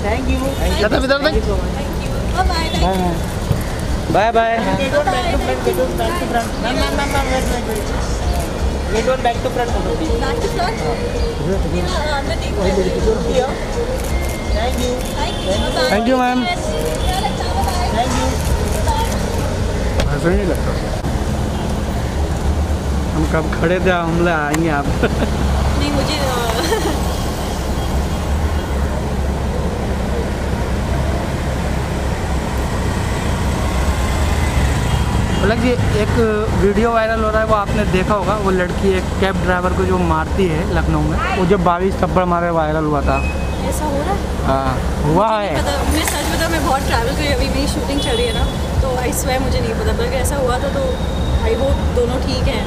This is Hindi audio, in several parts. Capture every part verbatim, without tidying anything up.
Thank you. ज्यादा इधर तक। Bye bye. Get one back to front, get one back to front. Ma'am ma'am ma'am ma'am wait wait wait. Get one back to front photo please. Back to front. अंदर देखो। Thank you. Thank you ma'am. Thank you. ऐसा नहीं लगता हम कब खड़े थे हमले आएंगे आप। नहीं मुझे मतलब कि एक वीडियो वायरल हो रहा है, वो आपने देखा होगा। वो लड़की एक कैब ड्राइवर को जो मारती है लखनऊ में, वो जब बाईस थप्पड़ मारे वायरल हुआ था। ऐसा हो रहा है? हाँ हुआ है। पता, मैं सच बता, मैं बहुत ट्रैवल करी, अभी मेरी शूटिंग चल रही है ना, तो आई स्वेयर मुझे नहीं पता, पर ऐसा हुआ था तो आई होप दोनों ठीक हैं।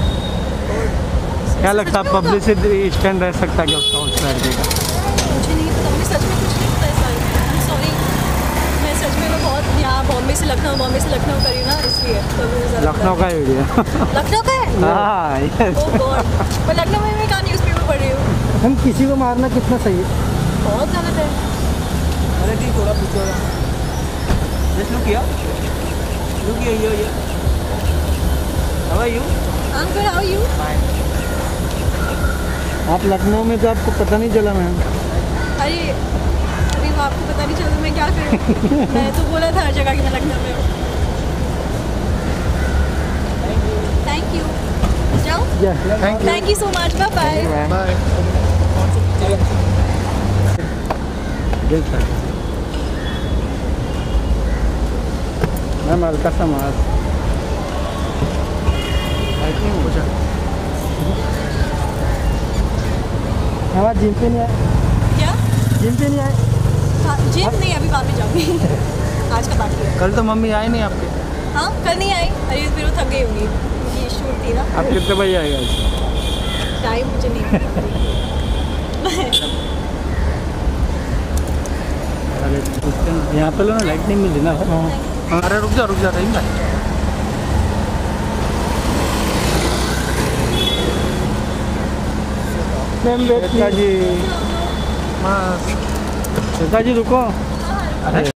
क्या लगता है पब्लिसिटी स्टैंड रह सकता है क्या उसका उस लड़के का? मुझे नहीं पता, मुझे सच में कुछ नहीं पता इस बारे में। सॉरी, मैं सच में मैं बहुत यहाँ बॉम्बे से लखनऊ, बॉम्बे से लखनऊ करी ना, इसलिए तो लखनऊ का वीडियो। लखनऊ का है? हाँ यस। ओह गॉड, मैं लखनऊ में मैं कहाँ न्यूज़पेपर पढ़ रही हूँ। हम किसी को मारना कितना सही है? बहुत गलत है। अरे ठीक, थोड़ा पीछे हो रहा। Just look here, look here here here. How are you? I am good, how are you? Fine. आप लखनऊ में तो आपको पता नहीं चला मैम। अरे अभी वो आपको पता नहीं चला मैं क्या करूँ। मैं तो बोला था हर जगह कि मैं लखनऊ में हूँ। Thank you. जाओ। Thank thank you so much, bye bye. Bye. Ma'am हल्का सा मार हमारा जिम पे नहीं आए। क्या? जिम पे नहीं आए? हाँ, जिम नहीं, अभी बाद में जाऊँगी। आज का बाकी है। कल तो मम्मी आई नहीं आपके। हाँ कल नहीं आई, अरे फिर वो थक गई होंगी, ये शूट थी ना। आप कितने बजे आएगा? टाइम मुझे नहीं पता। अरे यहाँ पे लो ना, लाइट नहीं मिल रही ना। अरे रुक जा रुक जा रही ना। मैम बेटा जी, हाँ बेटा जी रुको। अरे